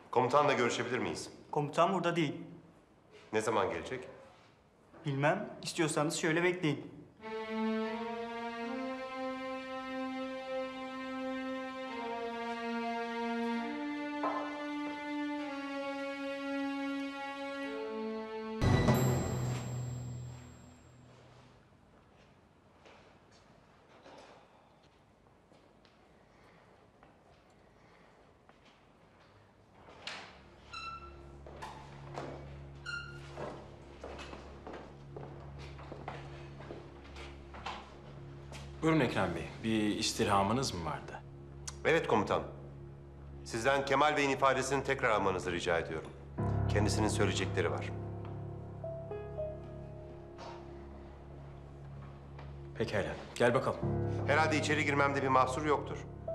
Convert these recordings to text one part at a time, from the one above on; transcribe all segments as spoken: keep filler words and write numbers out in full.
Komutanla görüşebilir miyiz? Komutan burada değil. Ne zaman gelecek? Bilmem. İstiyorsanız şöyle bekleyin. Buyurun Ekrem Bey, bir istirhamınız mı vardı? Evet komutan. Sizden Kemal Bey'in ifadesini tekrar almanızı rica ediyorum. Kendisinin söyleyecekleri var. Pekala, gel bakalım. Herhalde içeri girmemde bir mahsur yoktur.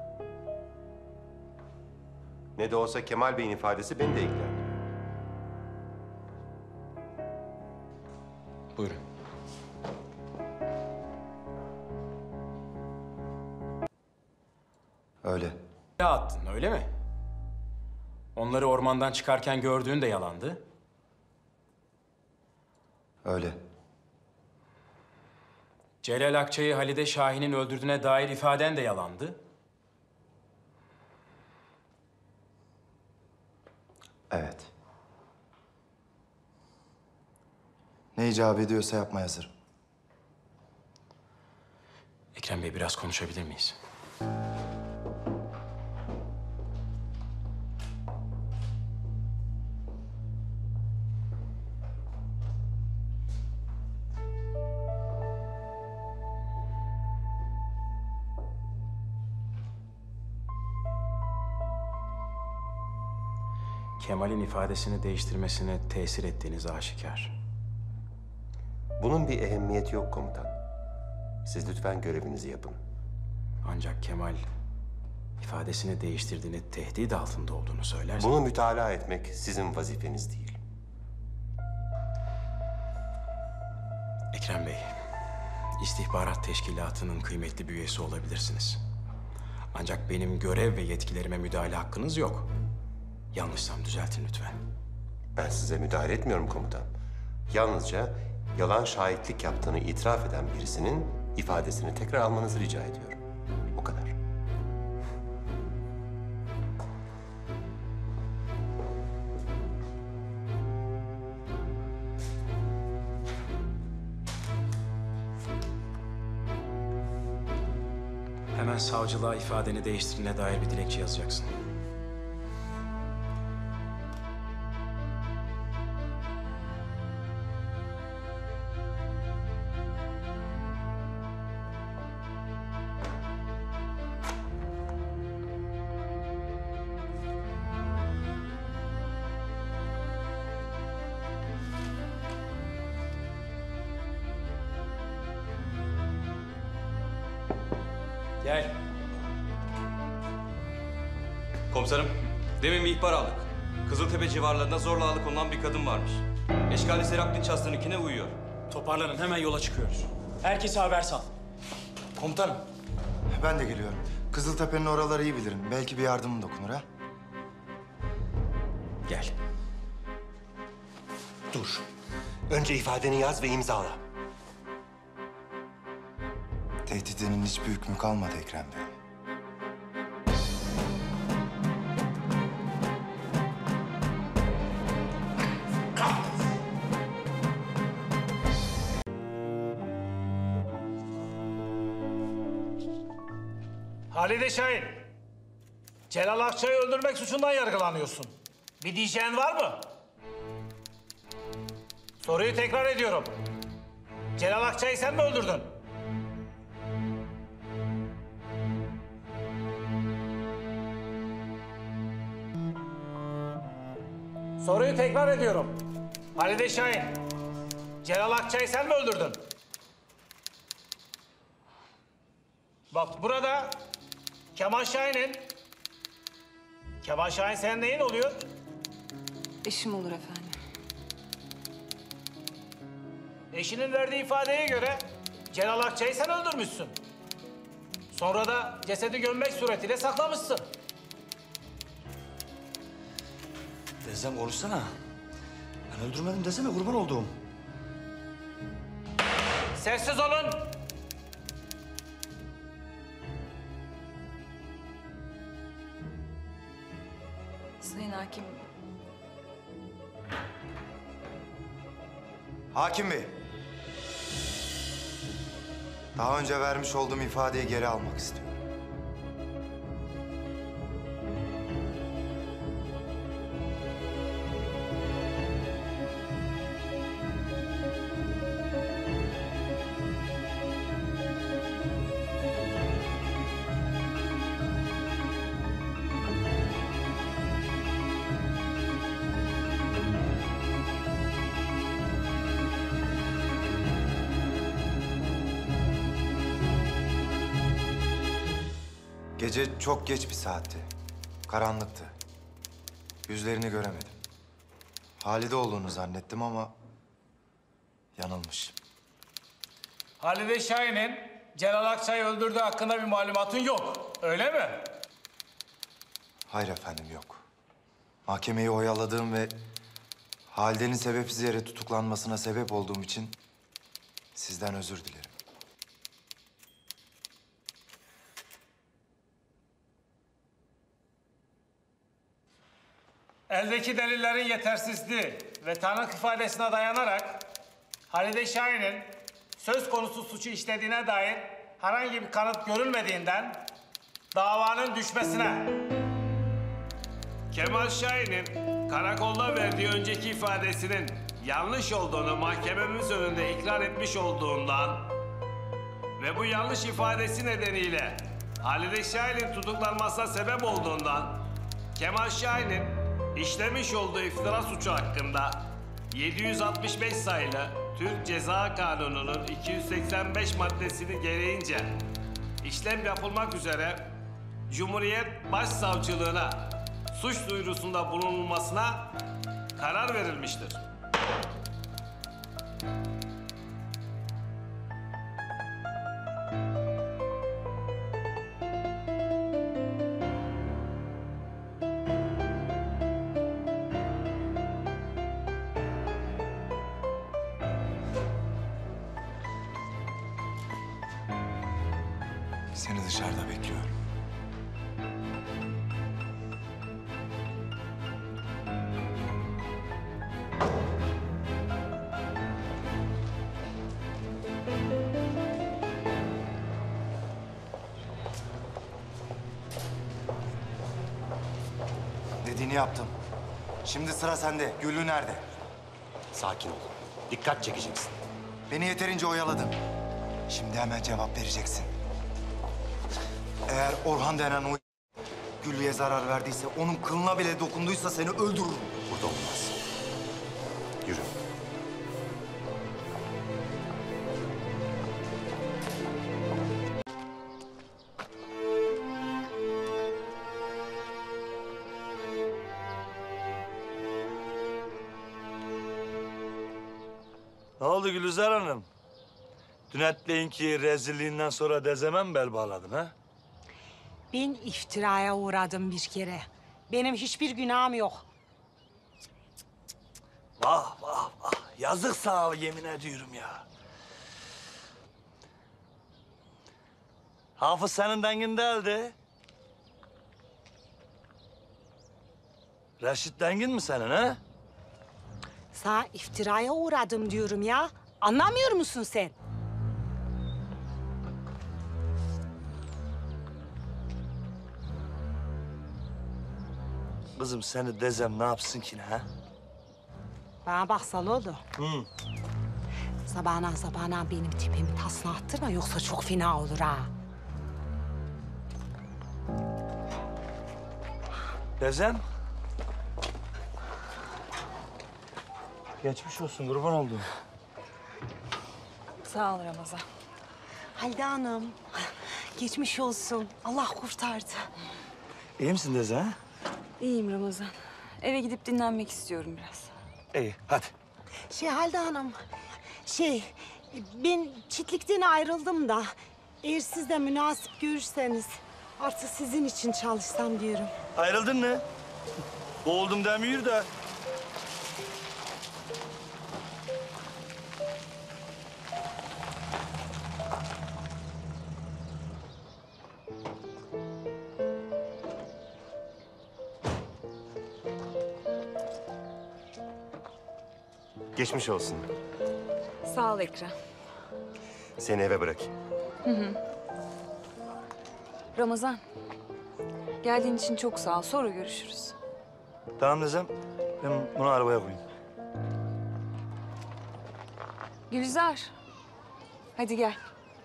Ne de olsa Kemal Bey'in ifadesi beni de ilgilendiriyor. Buyurun. Öyle. Ne attın, öyle mi? Onları ormandan çıkarken gördüğün de yalandı. Öyle. Celal Akçay'ı Halide Şahin'in öldürdüğüne dair ifaden de yalandı. Evet. Ne icap ediyorsa yapmaya hazırım. Ekrem Bey, biraz konuşabilir miyiz? Kemal'in ifadesini değiştirmesine tesir ettiğiniz aşikar. Bunun bir ehemmiyeti yok komutan. Siz lütfen görevinizi yapın. Ancak Kemal ifadesini değiştirdiğini, tehdit altında olduğunu söylerse... Bunu mütalaa etmek sizin vazifeniz değil. Ekrem Bey, istihbarat teşkilatının kıymetli bir üyesi olabilirsiniz. Ancak benim görev ve yetkilerime müdahale hakkınız yok. Yanlışsam düzeltin lütfen. Ben size müdahale etmiyorum komutan. Yalnızca yalan şahitlik yaptığını itiraf eden birisinin ifadesini tekrar almanızı rica ediyorum. O kadar. Hemen savcılığa ifadeni değiştirdiğine dair bir dilekçe yazacaksın. Gel. Komutanım, demin bir ihbar aldık. Kızıltepe civarlarında zorla alıkonulan bir kadın varmış. Eşkali Serap Dinç hastanınkine uyuyor. Toparlanın, hemen yola çıkıyoruz. Herkese haber sal. Komutanım. Ben de geliyorum. Kızıltepe'nin oraları iyi bilirim. Belki bir yardımım dokunur ha. Gel. Dur. Önce ifadeni yaz ve imzala. Tehdidinin hiçbir hükmü kalmadı Ekrem Bey. Halide Şahin, Celal Akçay'ı öldürmek suçundan yargılanıyorsun. Bir diyeceğin var mı? Soruyu tekrar ediyorum. Celal Akçay'ı sen mi öldürdün? Soruyu tekrar ediyorum. Halide Şahin, Celal Akçay'ı sen mi öldürdün? Bak burada Kemal Şahin'in... Kemal Şahin senin neyin oluyor? Eşim olur efendim. Eşinin verdiği ifadeye göre Celal Akçay'ı sen öldürmüşsün. Sonra da cesedi gömmek suretiyle saklamışsın. Dedem konuşsana. Ben öldürmedim desene kurban olduğum. Sessiz olun. Sayın Hakim, Hakim Bey. Daha önce vermiş olduğum ifadeyi geri almak istiyorum. Gece çok geç bir saatti. Karanlıktı. Yüzlerini göremedim. Halide olduğunu zannettim ama yanılmış. Halide Şahin'in Celal Akçay'ı öldürdüğü hakkında bir malumatın yok. Öyle mi? Hayır efendim, yok. Mahkemeyi oyaladığım ve Halide'nin sebepsiz yere tutuklanmasına sebep olduğum için sizden özür dilerim. Eldeki delillerin yetersizliği ve tanık ifadesine dayanarak Halide Şahin'in söz konusu suçu işlediğine dair herhangi bir kanıt görülmediğinden davanın düşmesine, Kemal Şahin'in karakolda verdiği önceki ifadesinin yanlış olduğunu mahkememiz önünde ikrar etmiş olduğundan ve bu yanlış ifadesi nedeniyle Halide Şahin'in tutuklanmasına sebep olduğundan Kemal Şahin'in işlemiş olduğu iftira suçu hakkında yedi yüz altmış beş sayılı Türk Ceza Kanunu'nun iki yüz seksen beş maddesini gereğince işlem yapılmak üzere Cumhuriyet Başsavcılığına suç duyurusunda bulunulmasına karar verilmiştir. Seni dışarıda bekliyorum. Dediğini yaptım. Şimdi sıra sende. Güllü nerede? Sakin ol. Dikkat çekeceksin. Beni yeterince oyaladın. Şimdi hemen cevap vereceksin. Eğer Orhan denen o Güllü'ye zarar verdiyse, onun kılına bile dokunduysa seni öldürürüm. Burada olmaz. Yürü. Ne oldu Gülizar Hanım? Dün etleyin rezilliğinden sonra dezeme mi bel bağladın ha? Ben iftiraya uğradım bir kere. Benim hiçbir günahım yok. Vah vah vah. Yazık sağ ol, yemin ediyorum ya. Hafız senin dengin değildi. Reşit dengin mi senin ha? Sana iftiraya uğradım diyorum ya. Anlamıyor musun sen? Kızım seni dezem ne yapsın ki ne ha? Bana bak Saloğlu. Hı. Sabahına sabahına benim tipimi tasla attırma yoksa çok fena olur ha. Dezem. Geçmiş olsun, kurban oldum. sağ ol Ramazan. Halide Hanım, geçmiş olsun. Allah kurtardı. İyi misin Deze ha? İyiyim Ramazan. Eve gidip dinlenmek istiyorum biraz. İyi, hadi. Şey Halide Hanım, şey ben çiftlikten ayrıldım da eğer siz de münasip görürseniz artık sizin için çalışsam diyorum. Ayrıldın mı? Boğuldum demiyor da Geçmiş olsun. Sağ ol Ekrem. Seni eve bırakayım. Ramazan. Geldiğin için çok sağ ol. Sonra görüşürüz. Tamam Nezem. Ben bunu arabaya koyayım. Gülizar. Hadi gel.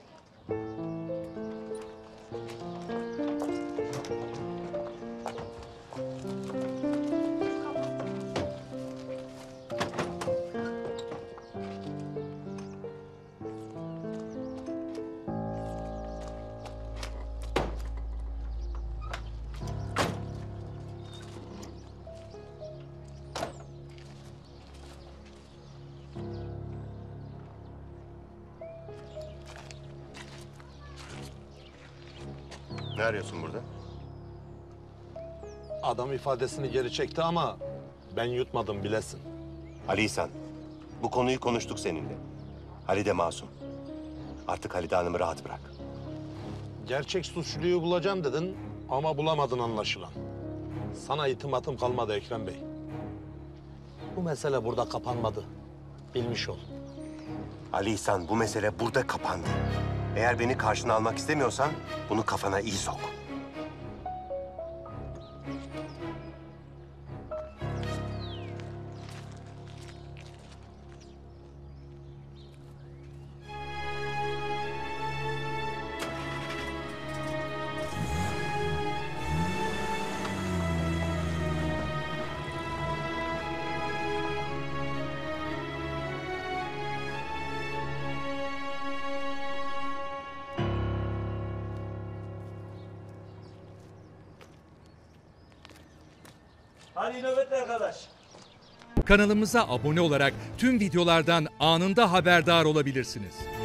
Ne arıyorsun burada? Adam ifadesini geri çekti ama ben yutmadım bilesin. Ali İhsan, bu konuyu konuştuk seninle. Halide masum. Artık Halide Hanım'ı rahat bırak. Gerçek suçluyu bulacağım dedin ama bulamadın anlaşılan. Sana itimatım kalmadı Ekrem Bey. Bu mesele burada kapanmadı. Bilmiş ol. Ali İhsan, bu mesele burada kapandı. Eğer beni karşına almak istemiyorsan bunu kafana iyi sok. Hadi nöbetli arkadaş. Kanalımıza abone olarak tüm videolardan anında haberdar olabilirsiniz.